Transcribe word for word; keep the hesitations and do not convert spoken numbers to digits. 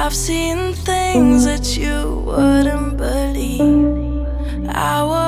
I've seen things that you wouldn't believe. I